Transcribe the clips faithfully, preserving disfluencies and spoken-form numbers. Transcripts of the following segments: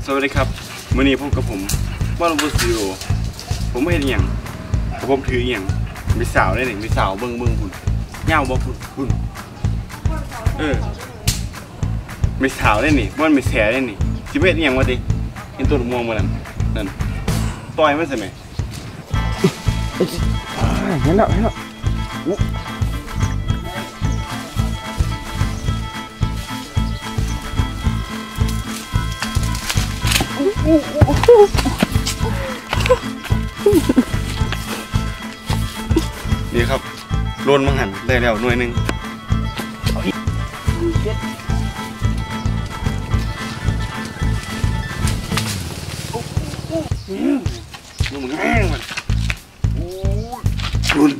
สวัสดีครับวันนี้พบกับผมว่าลงบนสตูดิโอผมไม่เห็นอย่างแต่ผมถืออย่างมีสาวได้หนึ่งมีสาวเบิ้งเบิ้งคุณเงาบ่คุณคุณเออมีสาวได้หนิมันมีแสได้หนิจิเวทอย่างวะดิเห็นตัวมองมาแล้วนั่นต่อยมันใช่ไหมเห็นแล้วเห็นแล้วนี่ครับโลนมังหันได้แล้วหน่วยหนึ่งดูมึงแห้งมันรุน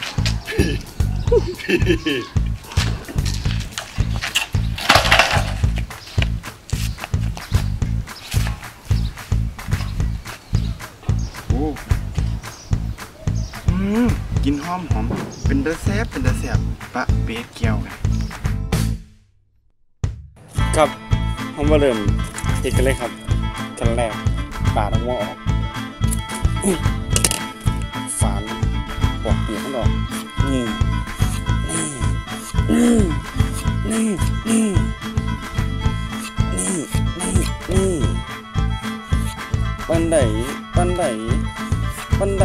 กินหอมหอมเป็นตะแซ่บเป็นตะแซ่บปะเปี๊ยกเกี๊ยวกันครับผมมาเริ่มเฮ็ดกันเลยครับขั้นแรกปาดหัวออกฝานปอกเปลือกมันออกนี่นี่นี่นี่นี่นี่นี่ปันไดปันไดปันได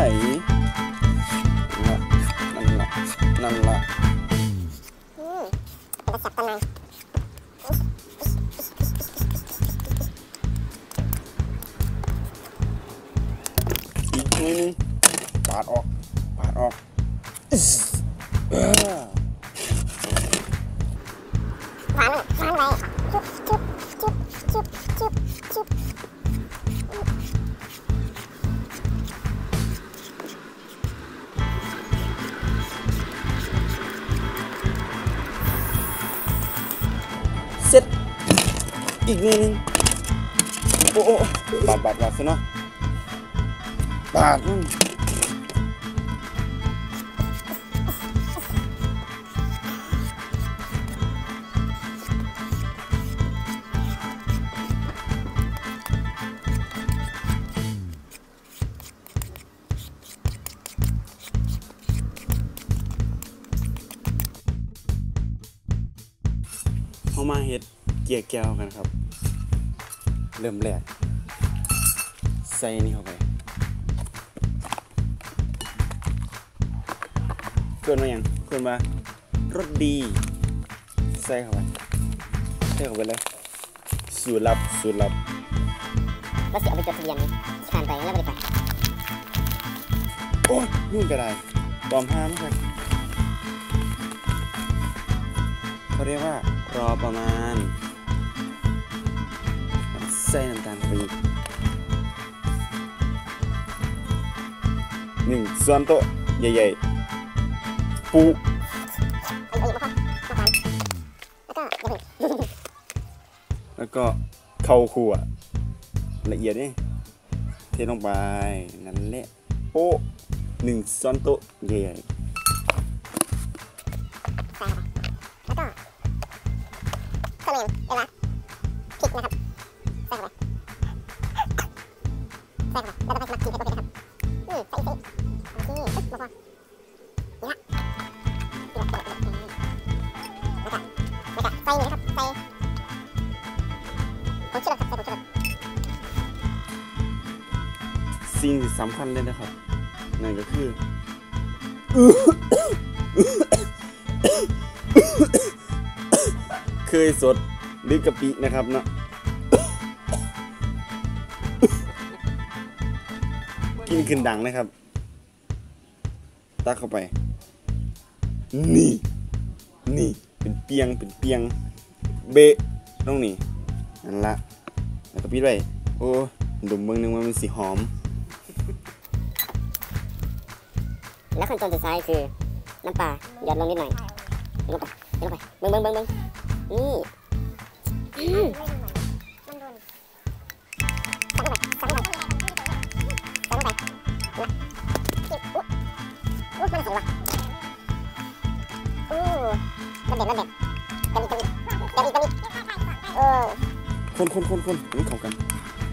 นั่นละนั่นละอืมเป็นสับต้นไม้อีกนิดนึงปาดออกปาดออกเออวางวางไว้จุ๊บจุ๊บจุ๊บจุ๊บจุ๊บจุ๊บเสร็จอีกนิดนึงโอ้โอ้บาดบาดบาดซะเนาะบาดนั่นเข้ามาเฮ็ดเกี๊ยวแก้วกันครับเริ่มแรกใส่นี่เข้าไปเกินมาอย่างเกินมารสดีใส่เข้าไปใส่เข้าไปเลยสูตรลับสูตรลับว่าสิเอาไปจดทะเบียนผ่านไปแล้วไม่ได้ไปโอ้ยยุ่งก็ได้ปลอมห้ามครับเขาเรียกว่ารอประมาณใส่น้ำตาลไปอีกหนึ่งส่วนโต๊ะใหญ่ๆปูแล้วก็เข้าคั่วละเอียดนี่เทลงไปนั่นแหละโอ้หนึ่งส่วนโต๊ะใหญ่ๆเวลาพริกนะครับใส่เข้าไปใส่เข้าไปแล้วก็ไปมักกินให้พวกนี้นะครับอืมใส่ใส่โอเคปึ๊บมาพอนี่ละนี่ละแล้วก็แล้วก็ใส่นี่นะครับใส่ผงชูรสครับใส่ผงชูรสสิ่งที่สำคัญเลยนะครับนั่นก็คือเคยสดหรือกะปินะครับเนาะกินขึ้นดังนะครับตักเข้าไปนี่นี่เป็นเปียงเป็นเปียงเบะต้องนี่นั่นละแล้วก็ปิดไว้โอ้ดมเบิ่งนึงว่ามันสีหอมแล้วขั้นตอนสุดท้ายคือน้ำปลาหยดลงนิดหน่อยลงไปลงไปเบิ่งเบิ่งเบิ่งเบิ่งนี่อืมมันโดนใส่ลงไปใส่ลงไปใส่ลงไปอุ๊อุ๊อุ๊มันใส่วะอู้มันเด็ดมันเด็ดเด็ดอีกเด็ดอีกเด็ดอีกเออคนคนคนคนนี่เข้ากัน